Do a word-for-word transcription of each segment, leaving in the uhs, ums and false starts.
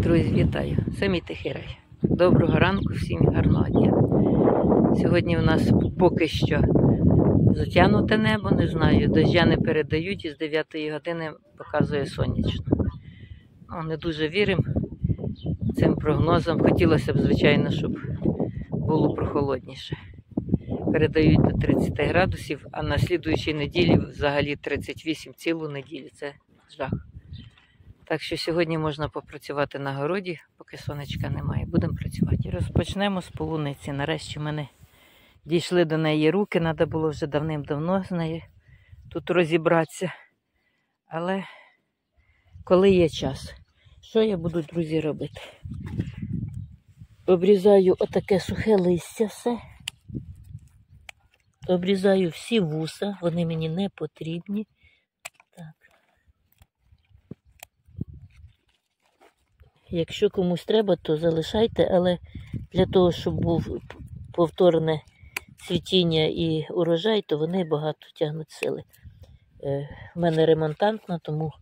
Друзі, вітаю! Це мій тихий рай. Доброго ранку, всім гарного дня. Сьогодні у нас поки що затягнуте небо, не знаю, дождя не передають, і з дев'ятої години показує сонячно. Ну, не дуже віримо цим прогнозам. Хотілося б, звичайно, щоб було прохолодніше. Передають до тридцяти градусів, а на слідуючій неділі взагалі тридцять вісім цілу неділю. Це жах. Так що сьогодні можна попрацювати на городі, поки сонечка немає. Будемо працювати. Розпочнемо з полуниці. Нарешті в мене дійшли до неї руки. Треба було вже давним-давно з нею тут розібратися. Але коли є час. Що я буду, друзі, робити? Обрізаю отаке сухе листя все. Обрізаю всі вуса. Вони мені не потрібні. Так. Якщо комусь треба, то залишайте, але для того, щоб був повторне цвітіння і урожай, то вони багато тягнуть сили. Е, в мене ремонтантна, тому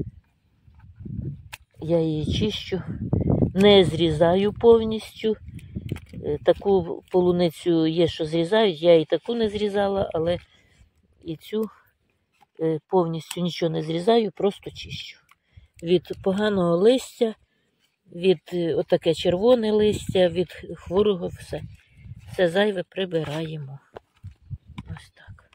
я її чищу, не зрізаю повністю. Е, таку полуницю є, що зрізають, я і таку не зрізала, але і цю е, повністю нічого не зрізаю, просто чищу. Від поганого листя, від отаке червоне листя, від хворого все. Все зайве прибираємо. Ось так.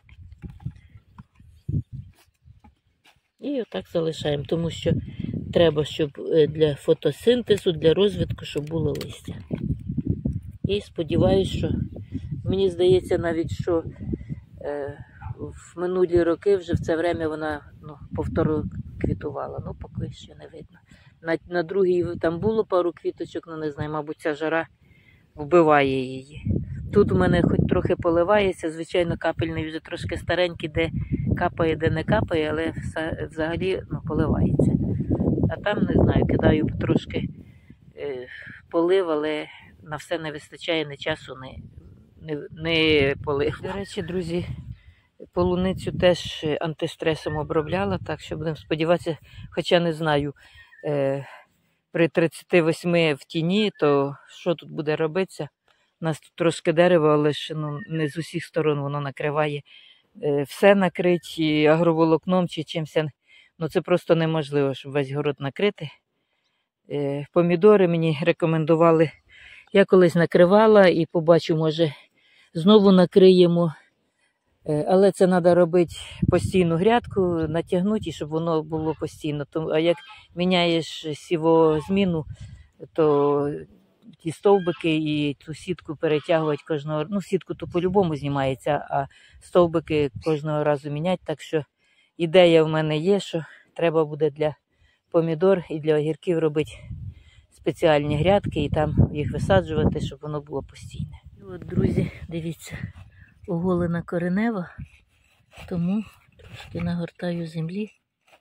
І отак залишаємо, тому що треба, щоб для фотосинтезу, для розвитку, щоб було листя. І сподіваюся, що, мені здається навіть, що е, в минулі роки вже в це время вона ну, повторно квітувала. Ну, поки що не видно. На, на другій там було пару квіточок, ну не знаю, мабуть, ця жара вбиває її. Тут у мене хоч трохи поливається, звичайно, капельний вже трошки старенький, де капає, де не капає, але взагалі ну, поливається. А там, не знаю, кидаю трошки е, полив, але на все не вистачає ні часу, ні, ні, ні полив. До речі, друзі, полуницю теж антистресом обробляла, так що будемо сподіватися, хоча не знаю, е, при тридцяти восьми в тіні, то що тут буде робитися? У нас тут трошки дерево, але ж ну, не з усіх сторон воно накриває. Е, все накрить агроволокном чи чимось. Ну це просто неможливо, щоб весь город накрити. Е, помідори мені рекомендували. Я колись накривала і побачу, може, знову накриємо. Але це треба робити постійну грядку, натягнути, щоб воно було постійно. А як міняєш сівозміну, то ті стовбики і ту сітку перетягувати кожного разу. Ну, сітку то по-любому знімається, а стовбики кожного разу міняти. Так що ідея в мене є, що треба буде для помідор і для огірків робити спеціальні грядки і там їх висаджувати, щоб воно було постійне. І от, друзі, дивіться. Оголена коренева, тому трошки нагортаю землі.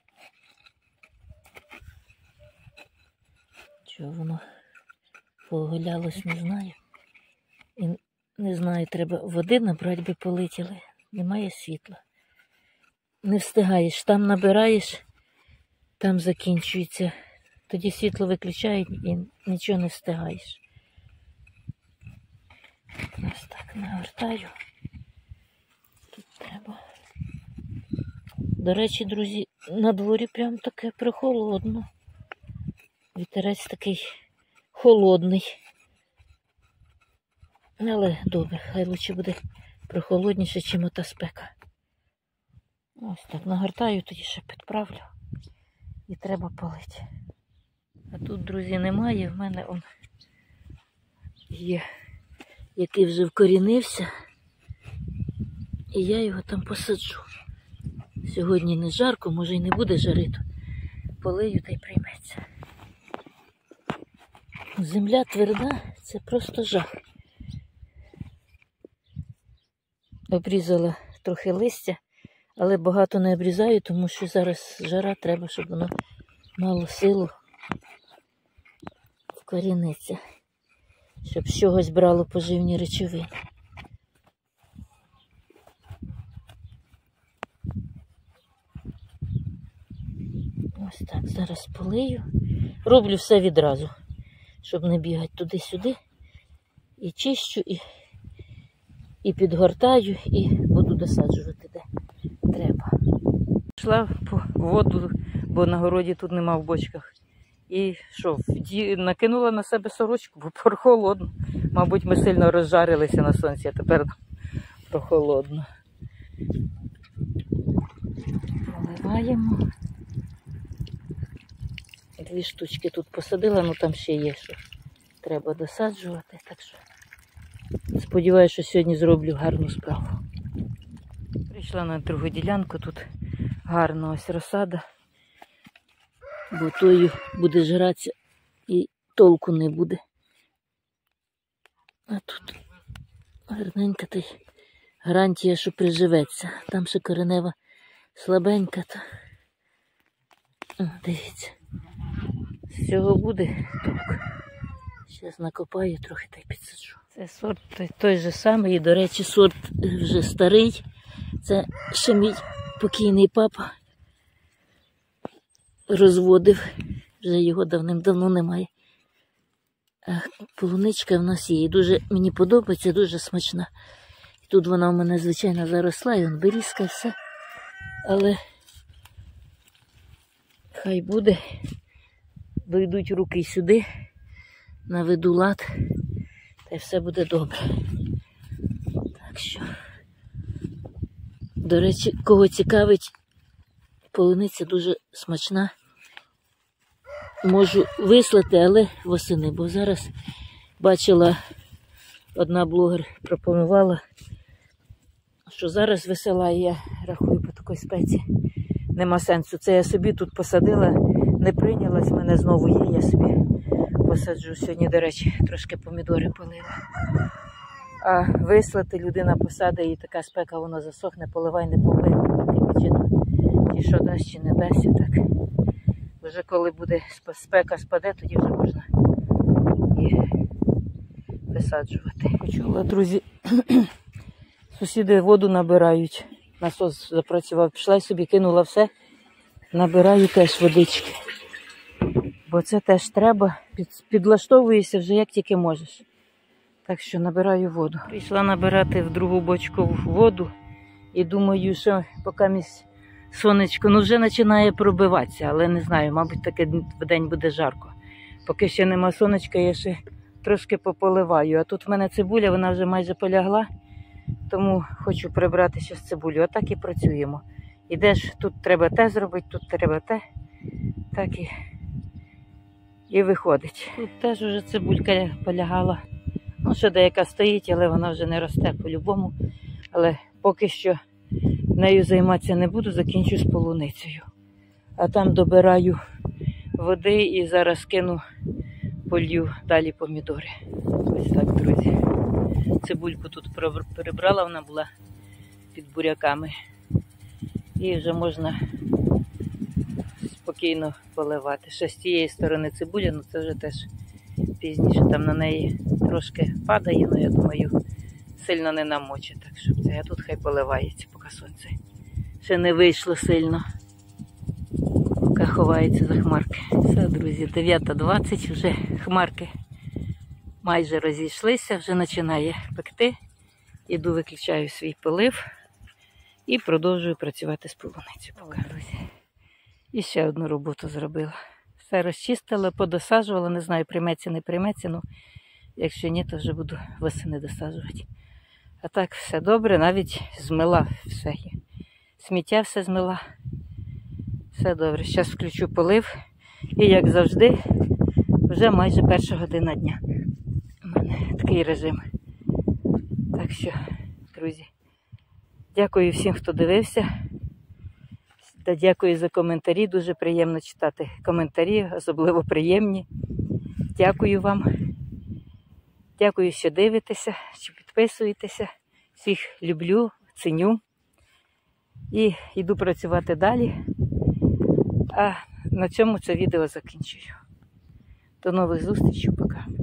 Чого воно пооголялось, не знаю. І не знаю, треба води набрати, би полетіли. Немає світла. Не встигаєш, там набираєш, там закінчується. Тоді світло виключають і нічого не встигаєш. Ось так нагортаю. Треба. До речі, друзі, на дворі прям таке прохолодно. Вітерець такий холодний. Але добре, хай лучше буде прохолодніше, чим ота спека. Ось так нагортаю, тоді ще підправлю. І треба полити. А тут, друзі, немає. В мене он є, який вже вкорінився. І я його там посаджу. Сьогодні не жарко, може й не буде жарити. Полию та й прийметься. Земля тверда, це просто жах. Обрізала трохи листя, але багато не обрізаю, тому що зараз жара, треба, щоб воно мало силу вкорінитися. Щоб з чогось брало поживні речовини. Ось так, зараз полию. роблю все відразу, щоб не бігати туди-сюди. І чищу, і, і підгортаю, і буду досаджувати, де треба. Пішла по воду, бо на городі тут нема в бочках. І що, накинула на себе сорочку, бо прохолодно. Мабуть, ми сильно розжарилися на сонці, а тепер прохолодно. Поливаємо. Дві штучки тут посадила, ну там ще є, що треба досаджувати. Так що сподіваюся, що сьогодні зроблю гарну справу. Прийшла на другу ділянку, тут гарна ось розсада, бо тою буде жратися і толку не буде. А тут гарненька та й гарантія, що приживеться. Там ще коренева слабенька. То... О, дивіться. З цього буде толк. Зараз накопаю трохи та й підсаджу. Це сорт той, той же самий, і, до речі, сорт вже старий. Це ще мій покійний папа розводив. Вже його давним-давно немає. А полуничка в нас є. І дуже мені подобається, дуже смачна. Тут вона у мене, звичайно, заросла, і он берізка, все. Але хай буде. Дойдуть руки сюди, наведу лад, та й все буде добре. Так що, до речі, кого цікавить, полуниця дуже смачна. Можу вислати, але восени, бо зараз бачила, одна блогер пропонувала, що зараз висилає, я рахую по такій спеці. Нема сенсу. Це я собі тут посадила, не прийнялась, в мене знову є, я собі посаджу. Сьогодні, до речі, трошки помідори полила. А вислати людина посадить, і така спека, воно засохне, поливай, не поливай, таке печено. І що дасть, чи не дасть, так. Вже коли буде спека спаде, тоді вже можна і висаджувати. Почула, друзі, сусіди воду набирають. Насос запрацював, пішла собі, кинула все, набираю теж водички. Бо це теж треба, Під, підлаштовуєшся вже як тільки можеш. Так що набираю воду. Прийшла набирати в другу бочку воду і думаю, що поки місь сонечко, ну вже починає пробиватися, але не знаю, мабуть, таке в день буде жарко. Поки ще нема сонечка, я ще трошки пополиваю. А тут в мене цибуля, вона вже майже полягла. Тому хочу прибрати ще цибулю. Отак і працюємо. Ідеш, тут треба те зробити, тут треба те. Так і, і виходить. Тут теж вже цибулька полягала. Ну, ще деяка стоїть, але вона вже не росте по-любому. Але поки що нею займатися не буду, закінчу з полуницею. А там добираю води і зараз кину, полью далі помідори. Ось так, друзі. Цибульку тут перебрала, вона була під буряками. І вже можна спокійно поливати. Ще з цієї сторони цибуля, ну це вже теж пізніше. Там на неї трошки падає, але я думаю, сильно не намочить. Так що це, а тут хай поливається, поки сонце ще не вийшло сильно. Поки ховається за хмарки. Все, друзі, дев'ята двадцять, вже хмарки майже розійшлися, вже починає пекти. Іду, виключаю свій полив і продовжую працювати з полуницею. Поки, друзі. І ще одну роботу зробила. Все розчистила, подосаджувала, не знаю, прийметься, не прийметься, ну якщо ні, то вже буду восени досаджувати. А так все добре, навіть змила все. Сміття все змила. Все добре. Зараз включу полив. І як завжди, вже майже перша година дня. У мене такий режим. Так що, друзі, дякую всім, хто дивився. Та дякую за коментарі. Дуже приємно читати коментарі, особливо приємні. Дякую вам. Дякую, що дивитеся, що підписуєтеся. Всіх люблю, ціню. І йду працювати далі. А на цьому це відео закінчую. До нових зустрічей. Пока.